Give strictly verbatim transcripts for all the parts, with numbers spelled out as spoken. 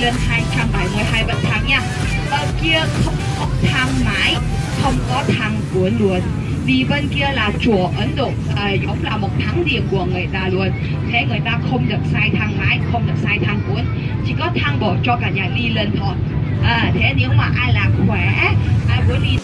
lên hai trăm bảy mươi hai bậc thang nha. Ở kia không có thang máy, không có thang cuốn luôn. Vì bên kia là chùa Ấn Độ, à, giống là một thánh địa của người ta luôn. Thế người ta không được xài thang máy, không được xài thang cuốn, chỉ có thang bộ cho cả nhà đi lên thôi. À, thế nếu mà ai là khỏe, ai muốn đi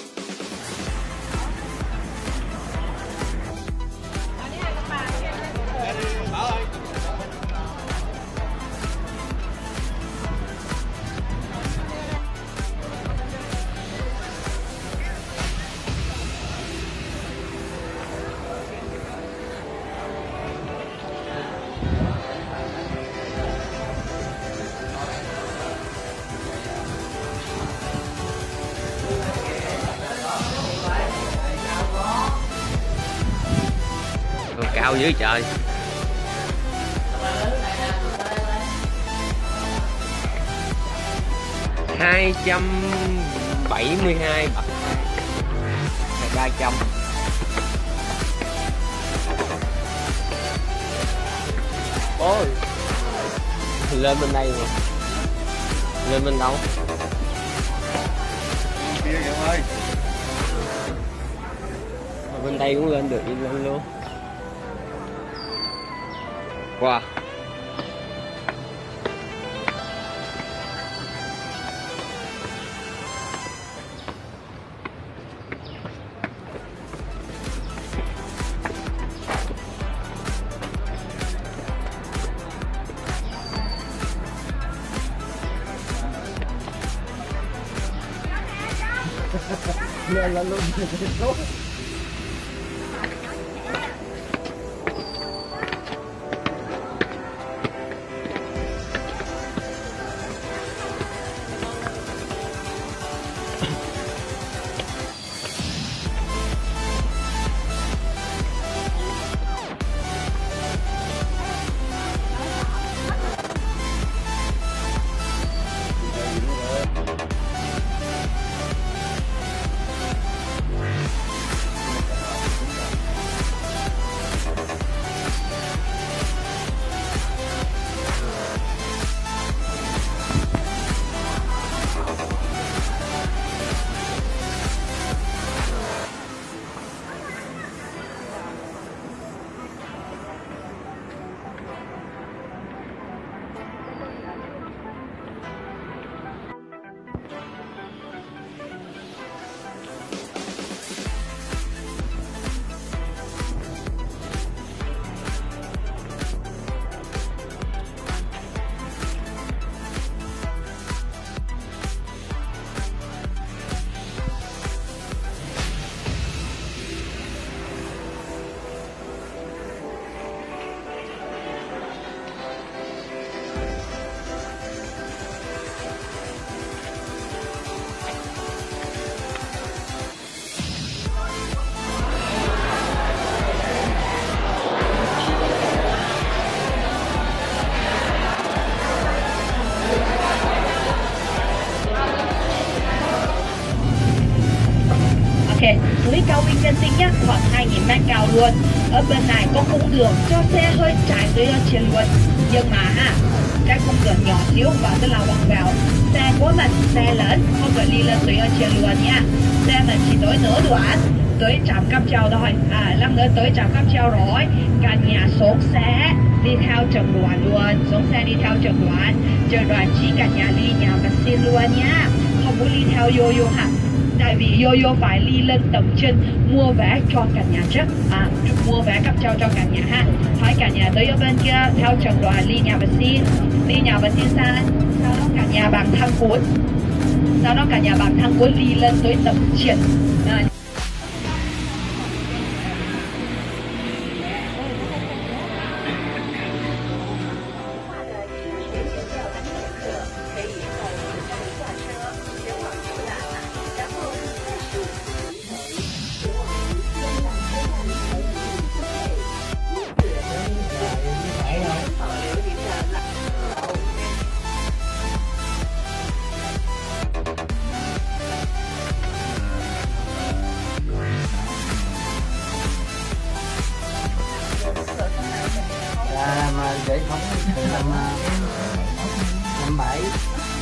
cao dữ trời. Hai trăm bảy mươi hai bậc ba trăm. Ôi lên bên đây mà. Lên bên đâu kia kìa ơi. Bên đây cũng lên được, đi lên luôn. Wow. Lên lên luôn. Ok, núi cao Vinh Nhân Sinh nhá, khoảng hai nghìn mét cao luôn. Ở bên này có cung đường cho xe hơi chạy tới ở trên luôn. Nhưng mà ha, cái cung đường nhỏ xíu và tức là bằng vào xe của mình, xe lớn không phải đi lên tới ở trên luôn nha. Xe mình chỉ tới nửa đoạn, tới trạm cáp treo thôi. À, lát nữa tới trạm cáp treo rồi, cả nhà xuống xe đi theo trường đoàn luôn, xuống xe đi theo trường đoàn. Trường đoàn chỉ cả nhà đi nhà và xin luôn nhá, không muốn đi theo yo yo hả? Tại vì Yo-Yo phải đi lên tầng trên mua vé cho cả nhà trước, à, mua vé cáp treo cho cả nhà ha. Hỏi cả nhà tới ở bên kia theo trường đoàn đi nhà và xin, đi nhà và xin sao? Sau đó cả nhà bằng thang cuốn, sau đó cả nhà bằng thang cuốn đi lên tới tầng trên. À, mà để không từ năm năm bảy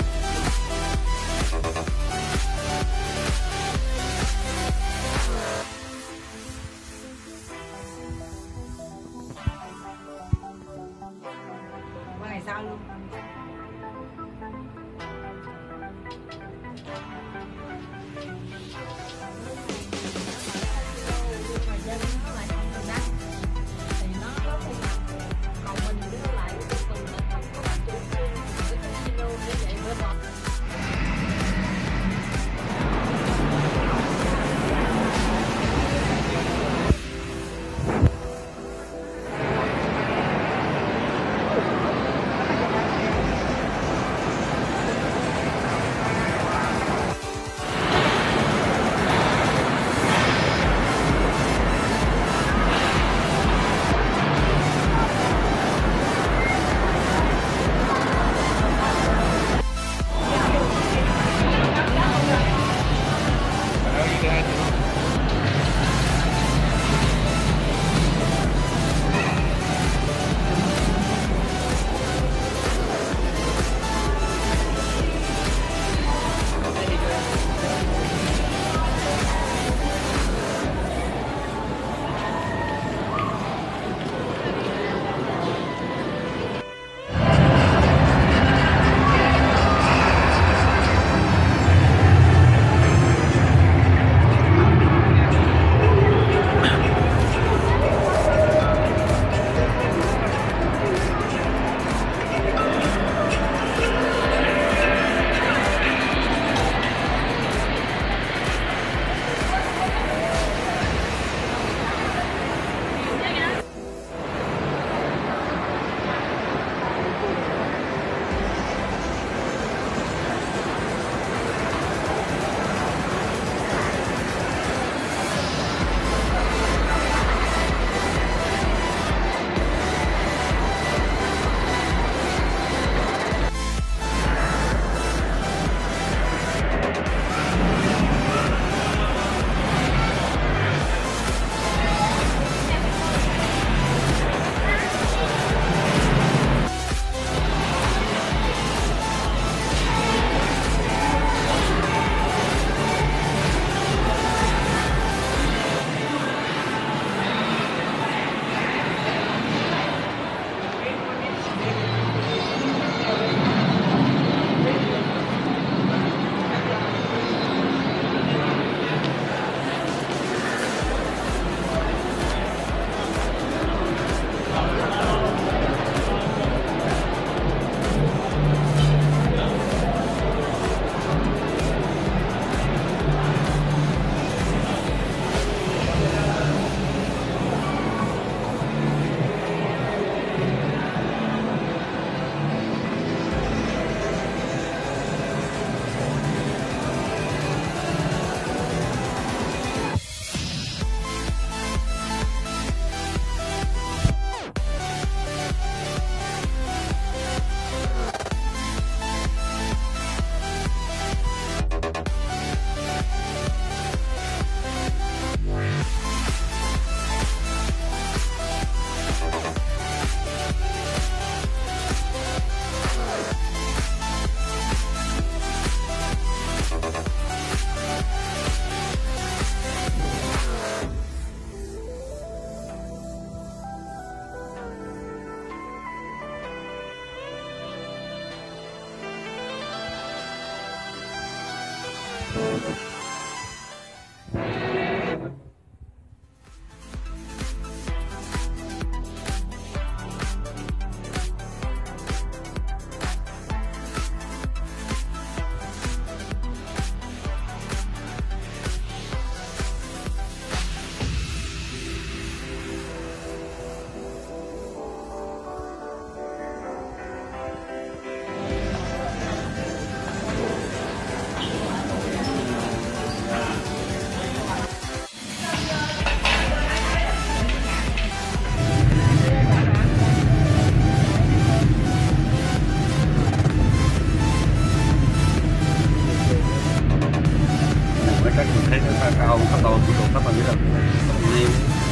còn rất là biết rồi nhiều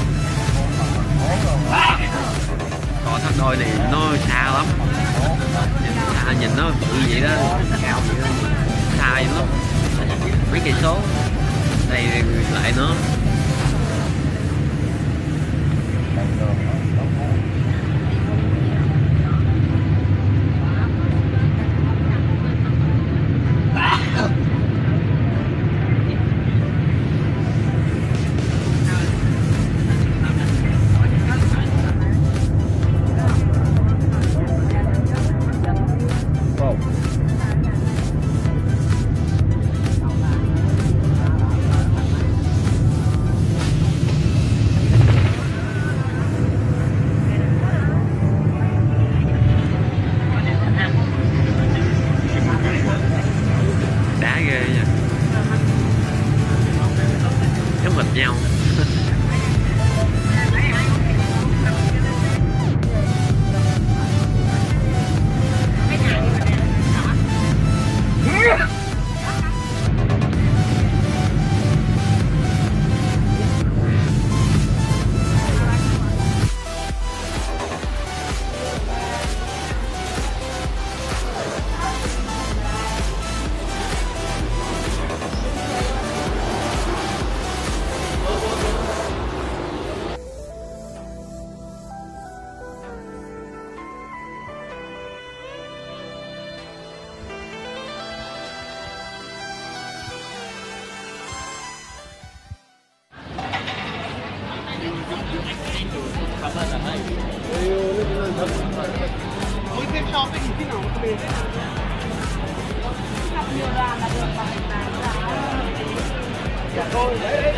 có thằng đôi này nó xa lắm, xa nhìn nó bự vậy đó, cao vậy đó, xa vậy đó, mấy cây số đây lại nó đá ghê nha, giống hệt nhau. Mỗi thêm shopping khi nào cũng về. Nhiều ra là được. Dạ thôi, đấy đấy.